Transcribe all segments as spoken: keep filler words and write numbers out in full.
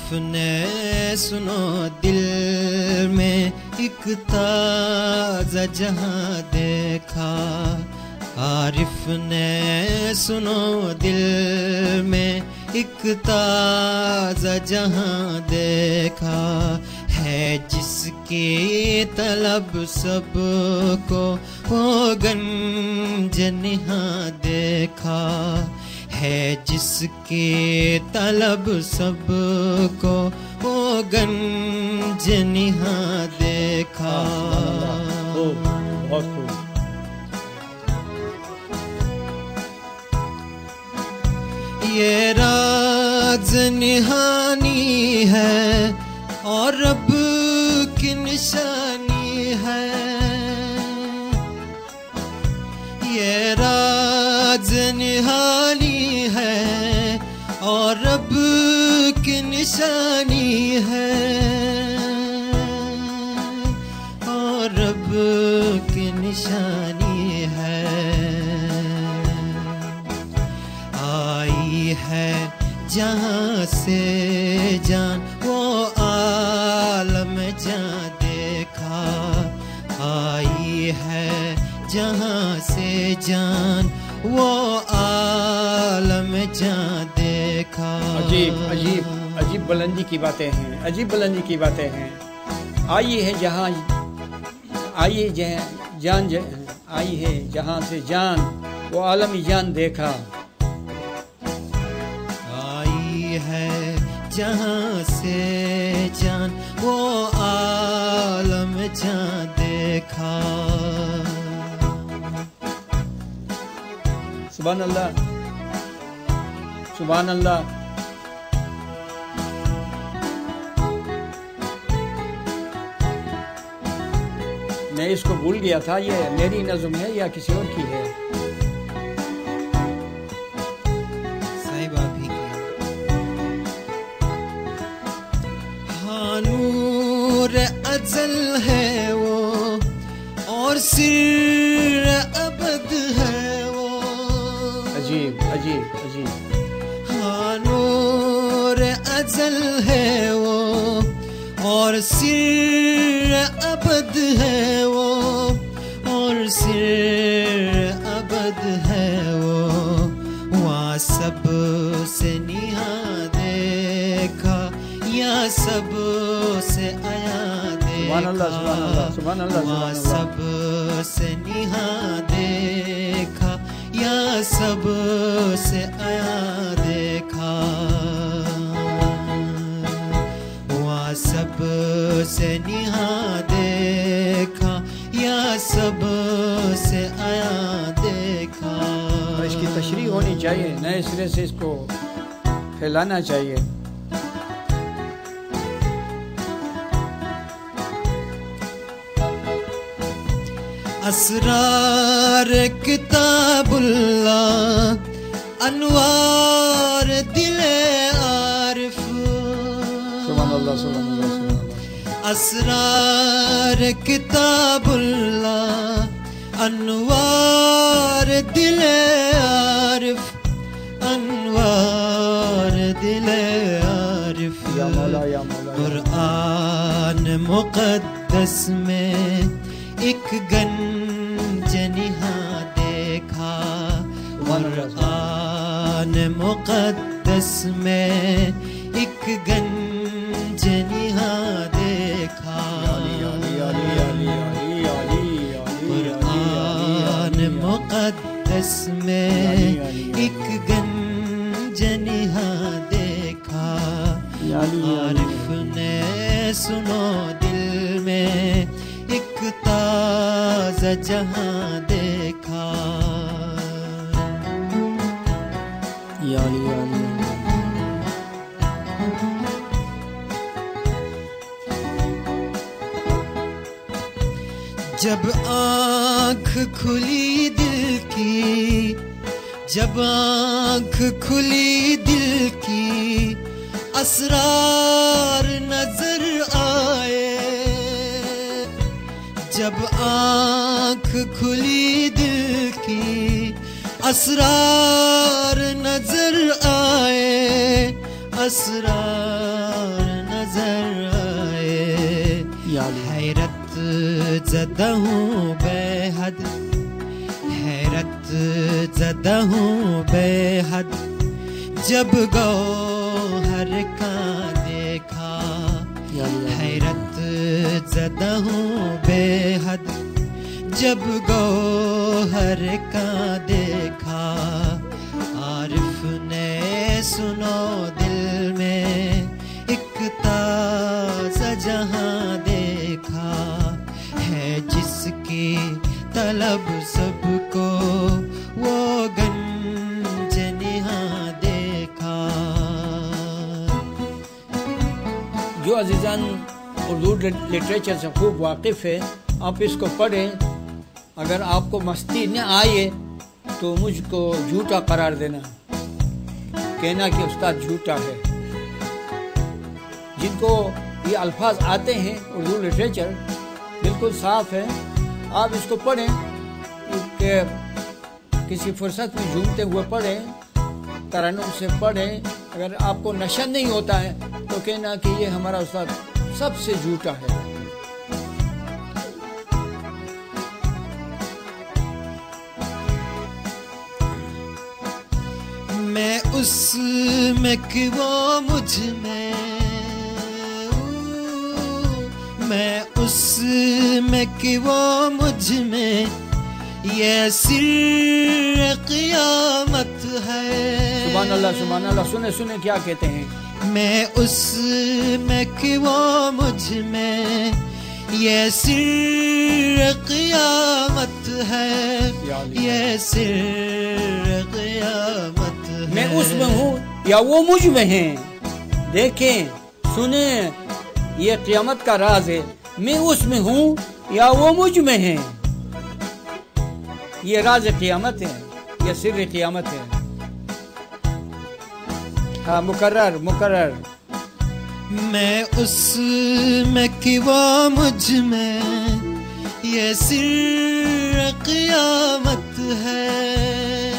عارف نے سنو دل میں ایک تازہ جہاں دیکھا، عارف نے سنو دل میں ایک تازہ جہاں دیکھا، ہے جس کی طلب سب کو وہ گنج نہاں دیکھا، ہے جس کی طلب سب کو وہ گنج نہاں دیکھا۔ یہ راز نہانی ہے اور رب کی نشانی ہے، یہ راز نہانی ہے اور رب کی نشانی ہے، اور رب کی نشانی ہے۔ آئی ہے جہاں سے جان وہ عالم جہاں دیکھا، آئی ہے جہاں سے جان وہ عالم جہاں دیکھا۔ عجیب عجیب عجیب بلندی کی باتیں ہیں، عجیب بلندی کی باتیں ہیں۔ آئی ہے جہاں آئی جہاں جان آئی ہے جہاں سے جان وہ عالم جان دیکھا، ہے جہاں سے جان وہ عالم جان دیکھا۔ سبحان اللہ سبحان اللہ۔ میں اس کو بھول گیا تھا، یہ میری نظم ہے یا کسی اور کی ہے؟ صاحبہ بھی نور ازل ہے وہ اور سر ابد ہے وہ، عجیب عجیب عجیب۔ ہاں نور ازل ہے وہ اور سر ابد ہے وہ، اور سر ابد ہے وہ، وہاں سب سے نہاں دیکھا یا سب سے آیا دیکھا، وہاں سب سے نہاں دیکھا یا سب سے آیا دیکھا، وہاں سب سے نہاں دیکھا یا سب سے آیا دیکھا۔ اس کی تشریح ہونی چاہیے، نئے سرے سے اس کو پھیلانا چاہیے۔ اسرار کتاب اللہ انوار دل عارف، سبحان اللہ سبحان اللہ سبحان اللہ۔ اسرار کتاب اللہ انوار دل عارف، انوار دل عارف۔ یا مولا یا مولا۔ قرآن مقدس میں ایک گنج نہاں دیکھا، قرآن مقدس میں ایک گنج نہاں دیکھا، قرآن مقدس میں ایک گنج نہاں دیکھا، عارف نے سنو دل میں ایک تازہ جہاں دیکھا۔ یا علی یا علی۔ جب آنکھ کھلی دل کی، جب آنکھ کھلی دل کی، اسرار نظر آئے، جب آنکھ کھلی دل کی، اسرار نظر آئے، اسرار زدہ ہوں بے حد حیرت زدہ ہوں بے حد جب گوہر کا دیکھا حیرت زدہ ہوں بے حد جب گوہر کا دیکھا عارف نے سنو دل میں ایک تازہ جہاں دیکھا ہے جس کی طلب سب کو وہ گنج نہاں دیکھا. جو عزیزان اردو لٹریچر سے خوب واقف ہے آپ اس کو پڑھیں. اگر آپ کو مستی نہ آئے تو مجھ کو جھوٹا قرار دینا, کہنا کہ استاد جھوٹا ہے. جن کو یہ الفاظ آتے ہیں اردو لٹریچر بالکل صاف ہے, آپ اس کو پڑھیں کہ کسی فرصت میں جھومتے ہوئے پڑھیں, ترنم سے پڑھیں. اگر آپ کو نشہ نہیں ہوتا ہے تو کہنا کہ یہ ہمارا استاد سب سے جھوٹا ہے. میں اس میں کہ وہ مجھ میں, میں اس میں کہ وہ مجھ میں یہ سر قیامت ہے. سبحان اللہ سبحان اللہ. سنے سنے کیا کہتے ہیں. میں اس میں کہ وہ مجھ میں یہ سر قیامت ہے, یہ سر قیامت ہے. میں اس میں ہوں یا وہ مجھ میں ہیں, دیکھیں سنیں یہ قیامت کا راز ہے. میں اس میں ہوں یا وہ مجھ میں ہیں, یہ راز قیامت ہے, یہ سر قیامت ہے. ہاں مقرر مقرر. میں اس میں کہ وہ مجھ میں یہ سر قیامت ہے,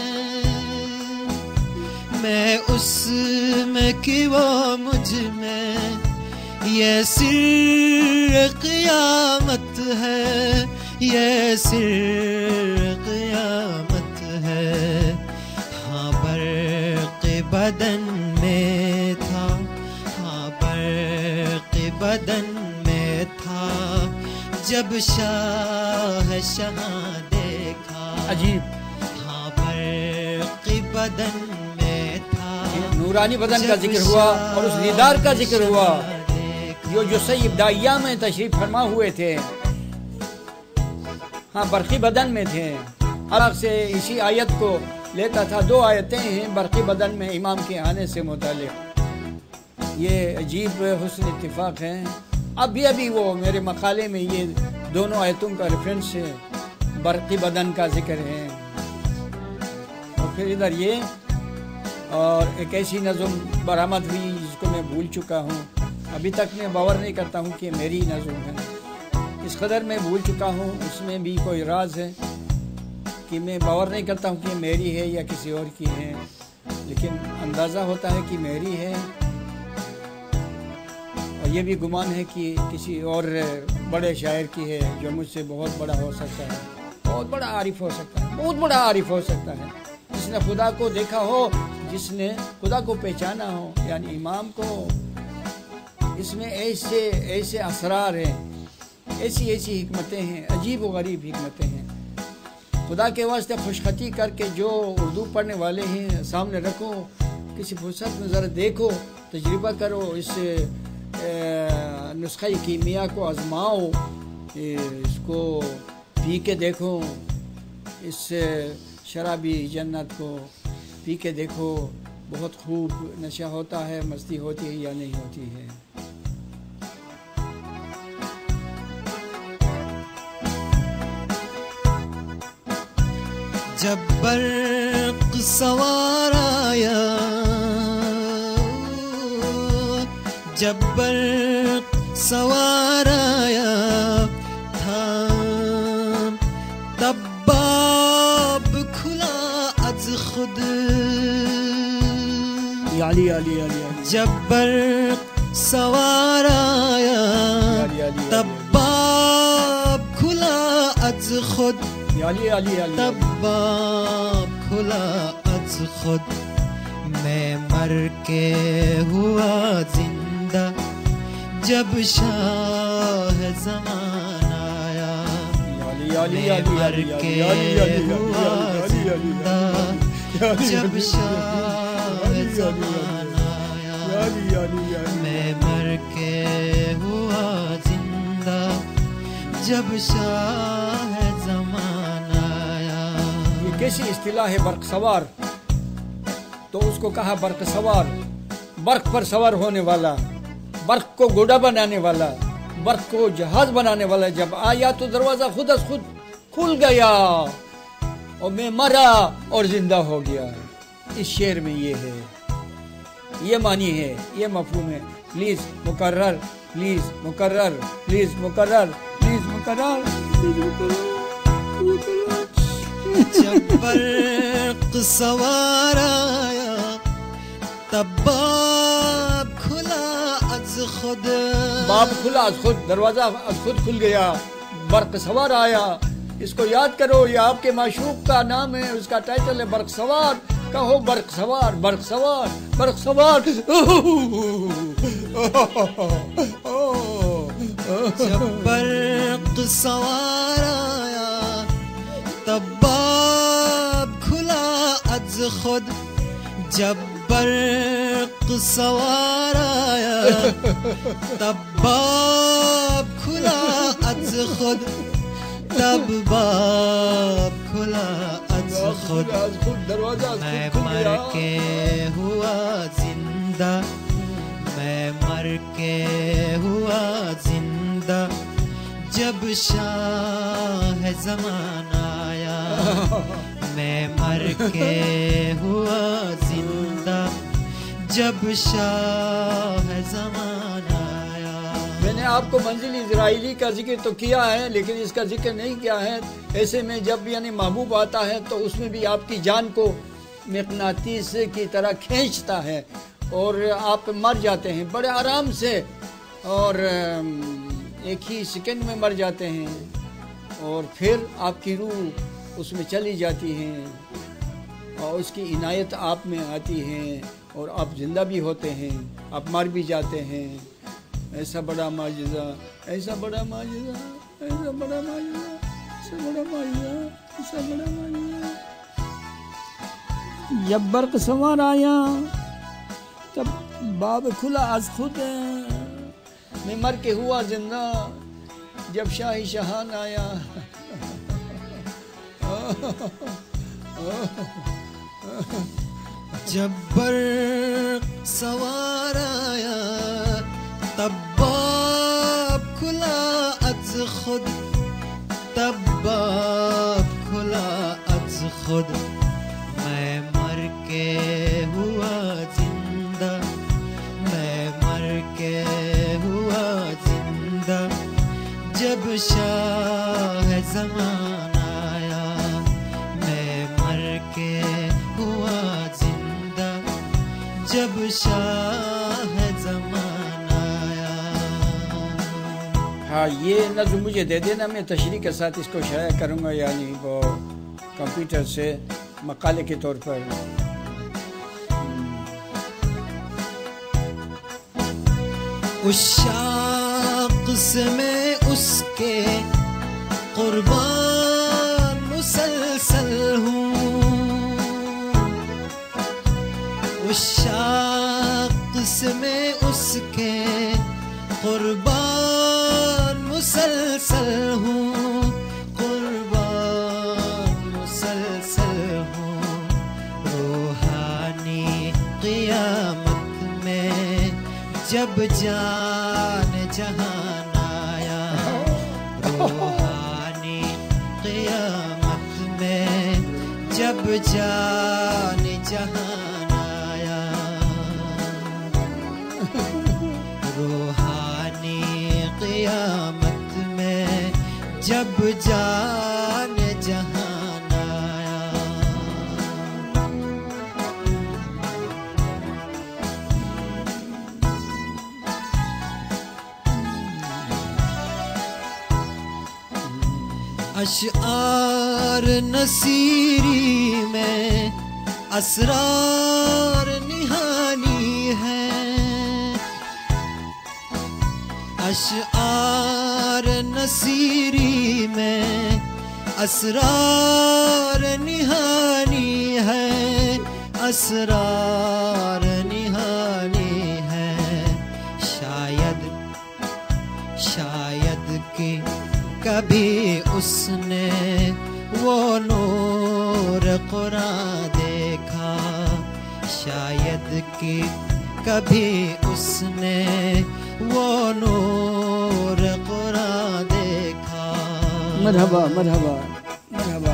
میں اس میں کہ وہ مجھ میں یہ سر قیامت ہے, یہ سر قیامت ہے. ہاں برق بدن میں تھا, ہاں برق بدن میں تھا جب شاہ شہاں دیکھا. عجیب. ہاں برق بدن میں تھا, نورانی بدن کا ذکر ہوا اور اس دیدار کا ذکر ہوا جو جو سید دائیا میں تشریف فرما ہوئے تھے. ہاں برقی بدن میں تھے. عرب سے اسی آیت کو لیتا تھا. دو آیتیں ہیں برقی بدن میں امام کے آنے سے متعلق. یہ عجیب حسن اتفاق ہے. ابھی ابھی وہ میرے مقالے میں یہ دونوں آیتوں کا ریفرنس ہے, برقی بدن کا ذکر ہے. اور پھر ادھر یہ اور ایک ایسی نظم برآمد ہوئی جس کو میں بھول چکا ہوں. ابھی تک میں باور نہیں کرتا ہوں کہ میری نظم ہے, اس قدر میں بھول چکا ہوں. اس میں بھی کوئی راز ہے کہ میں باور نہیں کرتا ہوں کہ میری ہے یا کسی اور کی ہے, لیکن اندازہ ہوتا ہے کہ میری ہے. اور یہ بھی گمان ہے کہ کسی اور بڑے شاعر کی ہے جو مجھ سے بہت بڑا ہو سکتا ہے, بہت بڑا عارف ہو سکتا ہے, بہت بڑا عارف ہو سکتا ہے, جس نے خدا کو دیکھا ہو, جس نے خدا کو پہچانا ہو. یعنی امام کو اس میں ایسے ایسے اسرار ہیں, ایسی ایسی حکمتیں ہیں, عجیب و غریب حکمتیں ہیں. خدا کے واسطے خوشخطی کر کے جو اردو پڑھنے والے ہیں سامنے رکھو, کسی فرصت میں ذرا دیکھو, تجربہ کرو, اس نسخہ کیمیا کو آزماؤ, اس کو پی کے دیکھو, اس شرابی جنت کو پی کے دیکھو. بہت خوب نشہ ہوتا ہے, مستی ہوتی ہے یا نہیں ہوتی ہے. جب برق سوار آیا, جب برق سوار آیا تھا, تب باب کھلا از خود. علی علی علی. جب برق سوار آیا تب باب کھلا خود علی علی علی تب باب کھلا از خود میں مر کے ہوا زندہ جب شاہ زمان آیا میں مر کے ہوا زندہ جب شاہ زمان آیا میں مر کے ہوا زندہ جب شاہ زمان آیا. یہ کیسی اصطلاح ہے برق سوار؟ تو اس کو کہا برق سوار، برق پر سوار ہونے والا، برق کو گھوڑا بنانے والا، برق کو جہاز بنانے والا. جب آیا تو دروازہ خود از خود کھل گیا اور میں مرا اور زندہ ہو گیا. اس شعر میں یہ ہے، یہ معنی ہے، یہ مفہوم ہے. پلیز مقرر، پلیز مقرر، پلیز مقرر، پلیز مقرر. جب برق سوار آیا تب باب کھلا از خود، باب کھلا از خود، دروازہ از خود کھل گیا. برق سوار آیا، اس کو یاد کرو، یہ آپ کے معشوق کا نام ہے، اس کا ٹائٹل ہے برق سوار. کہو برق سوار، برق سوار، برق سوار. جب برق سوار آیا تب باب کھلا از خود، جب برق سوار آیا تب باب کھلا از خود، تب باب کھلا از خود میں مر کے ہوا زندہ، میں مر کے ہوا زندہ جب شاہ زمان آیا. میں مر کے ہوا زندہ جب شاہ زمان آیا. میں نے آپ کو منزل اسرائیلی کا ذکر تو کیا ہے لیکن اس کا ذکر نہیں کیا ہے. ایسے میں جب یعنی محبوب آتا ہے تو اس میں بھی آپ کی جان کو مقناطیس کی طرح کھینچتا ہے اور آپ مر جاتے ہیں بڑے آرام سے، اور ایک ہی سیکنڈ میں مر جاتے ہیں، اور پھر آپ کی روح اس میں چلی جاتی ہے اور اس کی عنایت آپ میں آتی ہے اور آپ زندہ بھی ہوتے ہیں، آپ مر بھی جاتے ہیں. ایسا بڑا معجزہ، ایسا بڑا معجزہ، ایسا بڑا معجزہ، ایسا بڑا معجزہ، ایسا بڑا معجزہ. جب برق سوار آیا تب باب کھلا از خود، میں مر کے ہوا زندہ جب شاہی شہان آیا. جب برق سوار آیا تب باب کھلا از خود، تب باب کھلا از خود میں مر کے ہوا زندہ، میں مر کے ہوا زندہ جب شاہ زمان آیا. میں مر کے ہوا زندہ جب شاہ زمان آیا. ہاں یہ نظم مجھے دے دینا، میں تشریح کے ساتھ اس کو شائع کروں گا، یعنی وہ کمپیوٹر سے مقالے کے طور پر. اس شخص میں اس کے قربان مسلسل ہوں، اس شخص میں اس کے قربان مسلسل ہوں، قربان مسلسل ہوں. روحانی قیامت میں جب جان جہان آیا، روحانی قیامت میں جب جان جہان آیا، روحانی قیامت میں جب جان جہان آیا. اشعار نصیری میں اسرار نہانی ہے، اشعار نصیری میں اسرار نہانی ہے، اسرار نہانی ہے، شاید شاید کہ کبھی اس نے وہ نور قرآن دیکھا، شاید کہ کبھی اس نے وہ نور قرآن دیکھا۔ مرحبا مرحبا مرحبا۔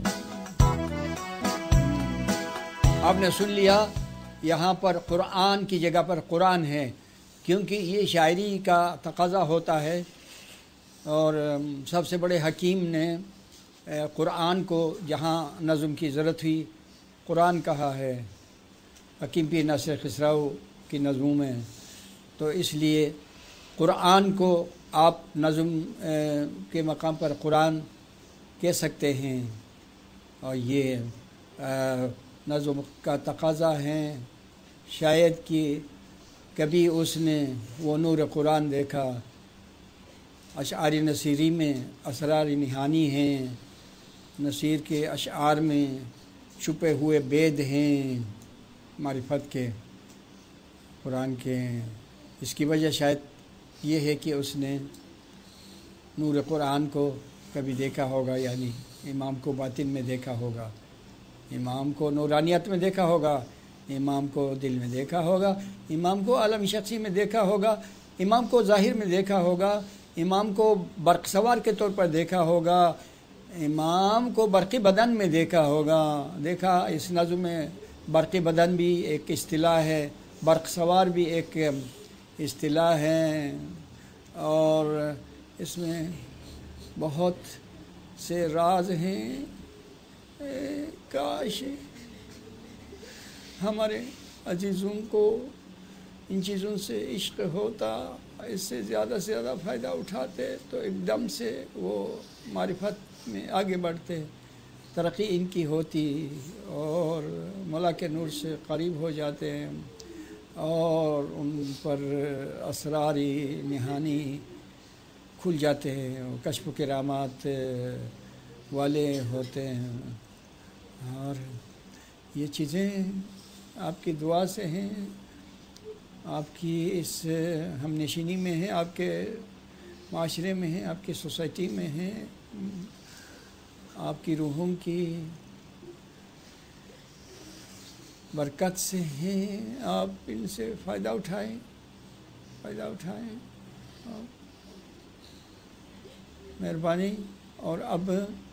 آپ نے سن لیا، یہاں پر قرآن کی جگہ پر قرآن ہے، کیونکہ یہ شاعری کا تقاضا ہوتا ہے، اور سب سے بڑے حکیم نے قرآن کو جہاں نظم کی ضرورت ہوئی قرآن کہا ہے، حکیم پیر ناصر خسرو کی نظموں میں، تو اس لیے قرآن کو آپ نظم کے مقام پر قرآن کہہ سکتے ہیں، اور یہ نظم کا تقاضا ہے۔ شاید کہ کبھی اس نے وہ نور قرآن دیکھا، اشعار نصیری میں اسرار نہانی ہیں، نصیر کے اشعار میں چھپے ہوئے بید ہیں معرفت کے، قرآن کے۔ اس کی وجہ شاید یہ ہے کہ اس نے نور قرآن کو کبھی دیکھا ہوگا، یعنی امام کو باطن میں دیکھا ہوگا، امام کو نورانیت میں دیکھا ہوگا، امام کو دل میں دیکھا ہوگا، امام کو عالم شخصی میں دیکھا ہوگا، امام کو ظاہر میں دیکھا ہوگا، امام کو برق سوار کے طور پر دیکھا ہوگا، امام کو برقی بدن میں دیکھا ہوگا۔ دیکھا اس نظم میں برقی بدن بھی ایک اصطلاح ہے، برق سوار بھی ایک اصطلاح ہے، اور اس میں بہت سے راز ہیں۔ کاش ہمارے عزیزوں کو ان چیزوں سے عشق ہوتا، اس سے زیادہ سے زیادہ فائدہ اٹھاتے، تو ایک دم سے وہ معرفت میں آگے بڑھتے، ترقی ان کی ہوتی، اور مولا کے نور سے قریب ہو جاتے ہیں، اور ان پر اسرار نہانی کھل جاتے ہیں، کشف کرامات والے ہوتے ہیں۔ اور یہ چیزیں آپ کی دعا سے ہیں، آپ کی اس ہم نشینی میں ہیں، آپ کے معاشرے میں ہیں، آپ کی سوسائٹی میں ہیں، آپ کی روحوں کی برکت سے ہیں، آپ ان سے فائدہ اٹھائیں فائدہ اٹھائیں مہربانی۔ اور اب